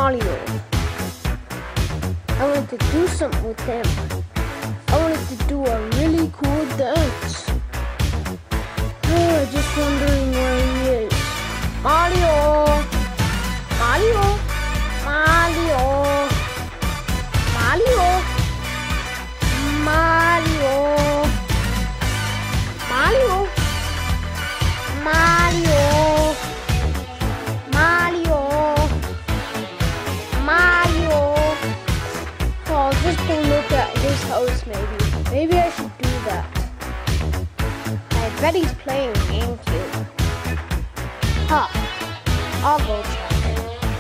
Mario. I wanted to do something with him. I wanted to do a really cool dance. Oh, just wondering where he is. Mario! Mario! Mario! Mario! Mario! Mario! Mario! Mario! Mario! Oh, just go look at his house maybe. Maybe I should do that. I bet he's playing GameCube. Huh. I'll go check it.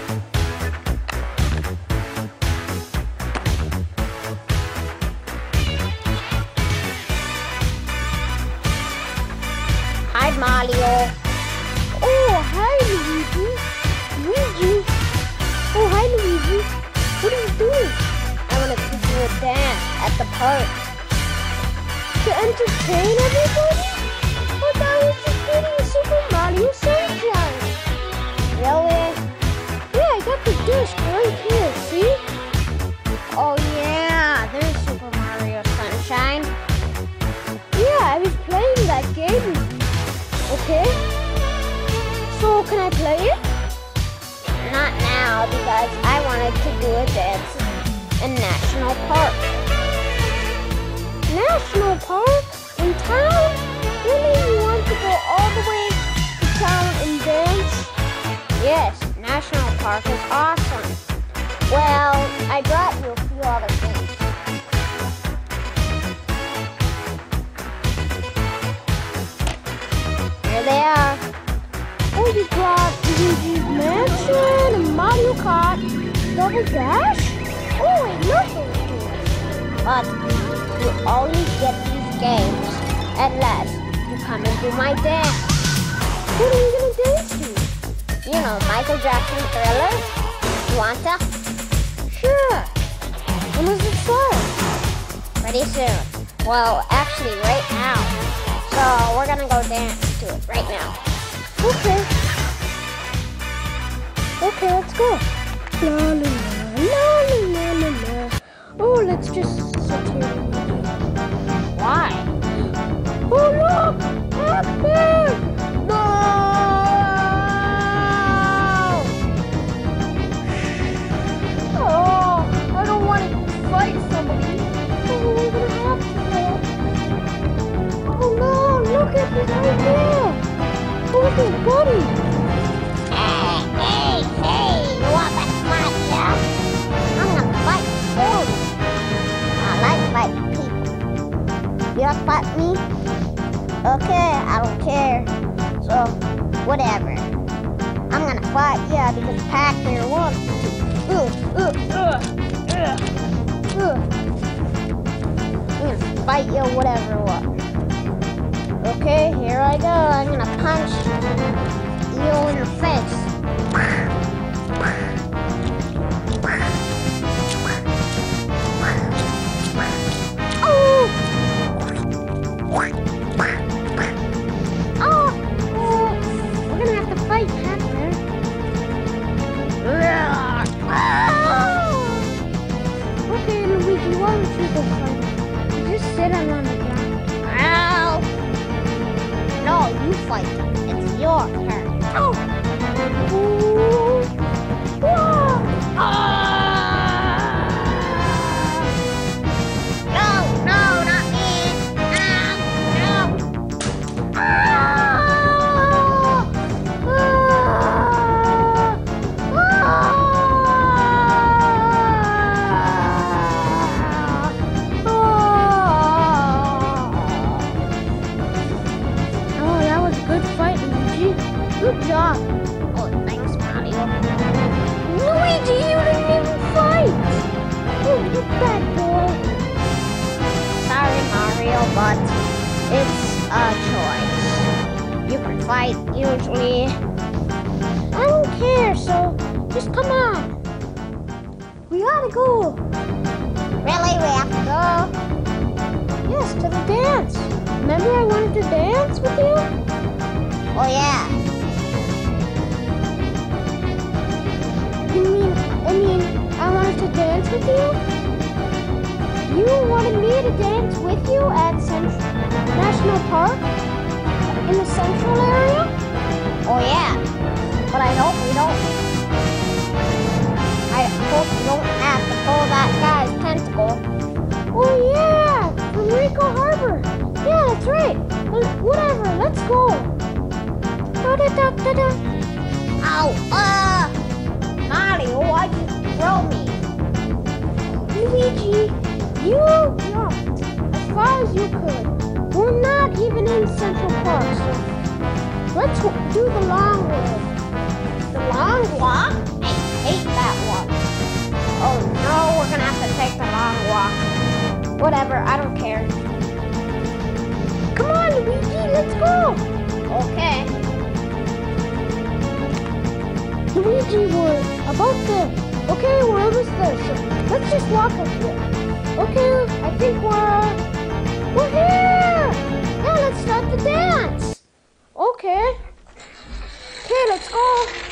Hi, Mario. Oh, hi, Luigi. Luigi. Oh, hi, Luigi. What are you doing? I want to do a dance at the park. To entertain everybody? Oh, that was just getting a Super Mario Sunshine. Really? Yeah, I got the disc right here, see? Oh, yeah, there's Super Mario Sunshine. Yeah, I was playing that game. Okay? So, can I play it? Not now, because I wanted to do a dance in National Park. National Park? In town? Really? You want to go all the way to town and dance? Yes, National Park is awesome. Well, I brought you a few other things. Here they are. Oh, you brought Luigi's Mansion and Mario Kart Double Dash? Oh, I love those games. But you only get these games unless you come and do my dance. What are you gonna dance to? You know, Michael Jackson Thriller. You want to? Sure. When does it start? Pretty soon. Well, actually, right now. So we're gonna go dance to it right now. Okay. Okay, let's go. La la la la la la la. Oh, let's just sit here. Why? Oh look! Up there! No! Oh, I don't want to fight somebody. Oh, we're gonna have to. Oh no! Look at this right there! Who's his buddy? Hey! You want to fight, yeah? I'm gonna fight you. I like fighting people. You don't fight me? Okay, I don't care. So, whatever. I'm gonna fight, yeah, because Pac here wants me to. I'm gonna fight you, whatever what. Okay, here I go. I'm gonna punch you in the face. We're gonna have to fight Pac there. Okay, Luigi, why don't you go fight him? Just sit on the ground. Ow! No, you fight him. It's your turn. Oh! No, not me. No. Oh, that was a good fight, Luigi. Good job. Oh, thanks, Mario. Luigi, you didn't even fight. Oh, you bad boy. Sorry, Mario, but it's a choice. You can fight, usually. I don't care, so just come on. We gotta go. Really? We have to go? Yes, to the dance. Remember I wanted to dance with you? Oh, yeah. I mean, dance with you? You wanted me to dance with you at National Park? In the central area? Oh yeah, but I hope you don't have to pull that guy's tentacle. Oh yeah, from Rico Harbor. Yeah, that's right. Whatever, let's go. Da-da-da-da-da. Ow, Mario, why'd you throw me? Luigi, you jumped as far as you could. We're not even in Central Park, so let's do the long walk. The long walk? I hate that one. Oh no, we're gonna have to take the long walk. Whatever, I don't care. Come on, Luigi, let's go. Okay. Luigi, we're about there. Okay, we're almost there, so let's just walk up here. Okay, I think we're here. Now let's start the dance. Okay. Okay, let's go.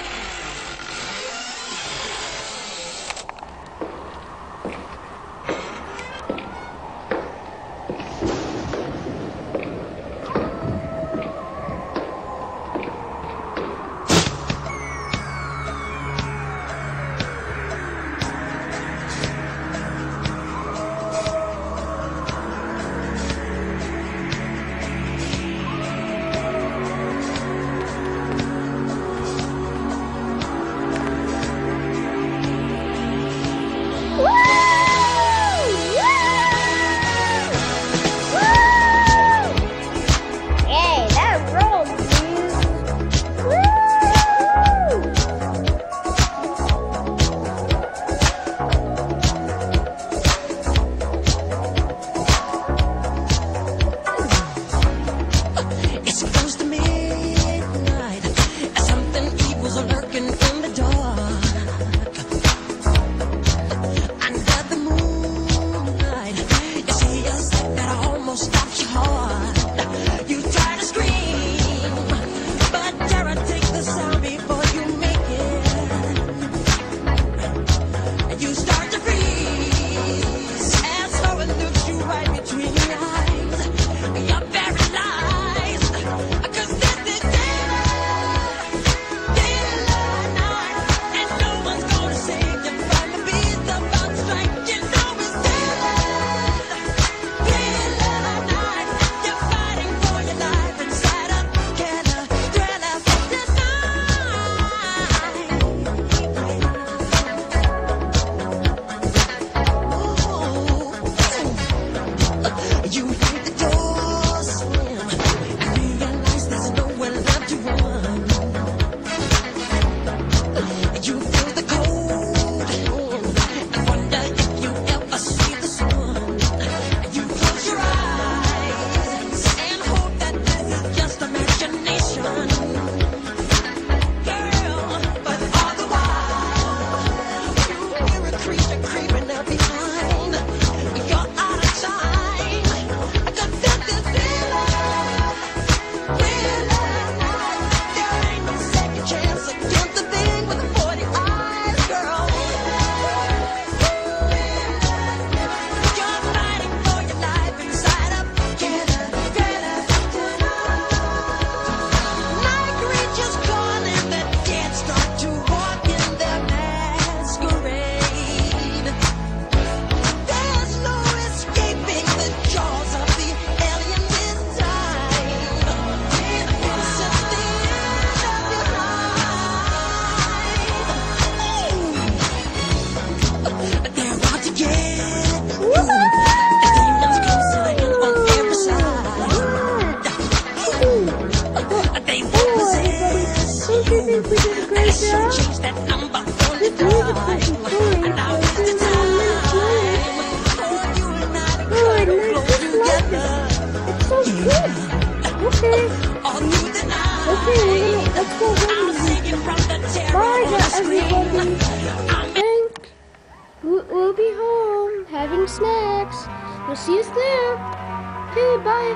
We'll be home having snacks. We'll see us there. Okay, bye.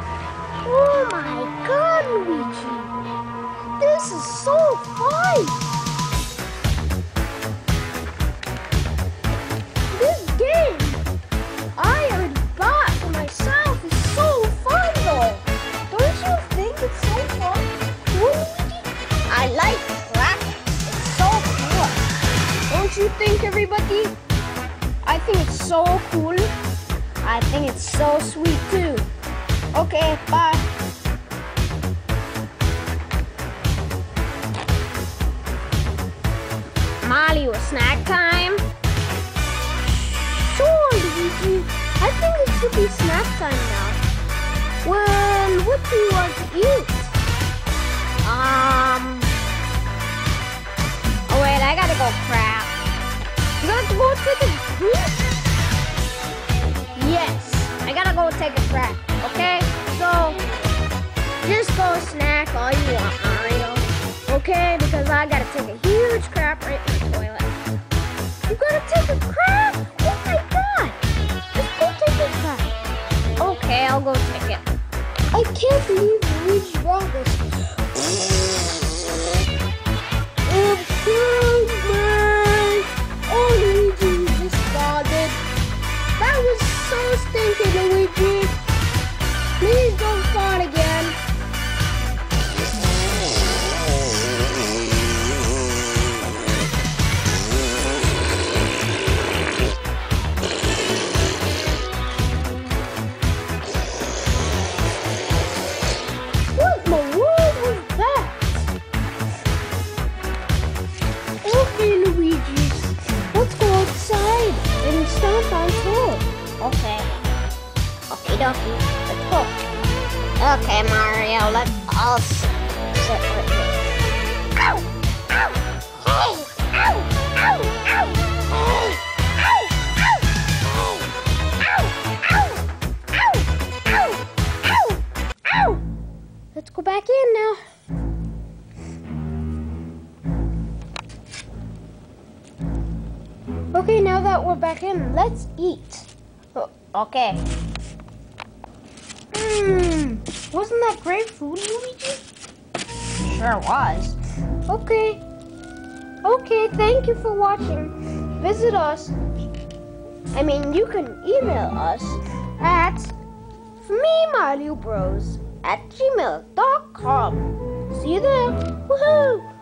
Oh my God, Luigi. This is so fun. you think, everybody? I think it's so cool. I think it's so sweet too. Okay, bye. Mario, snack time? Sure, Luigi. I think it should be snack time now. Well, what do you want to eat? Oh wait, I gotta go crap. You gotta go take a poop? Yes, I gotta go take a crap, okay? So, just go snack all you want, Mario. Okay, because I gotta take a huge crap right in the toilet. You gotta take a crap? Oh my god! Just go take a crap. Okay, I'll go take it. I can't believe Luigi brought this. Oh, Luigi, you just farted. That was so stinky, Luigi. Please don't fart again. What in the world was that? Okay, Luigi, let's go outside and stomp on tour. Okay. Okie dokie, let's go. Okay, Mario, let's all sit right here. Ow! Ow! Hey! Ow! Ow! Ow! Hey! Ow! Ow! Ow! Ow! Ow! Ow! Ow! Let's go back in now. Okay, now that we're back in, let's eat. Oh, okay. Wasn't that great food, Luigi? Sure was. Okay. Okay, thank you for watching. Visit us. You can email us at memariobros@gmail.com. See you there. Woohoo!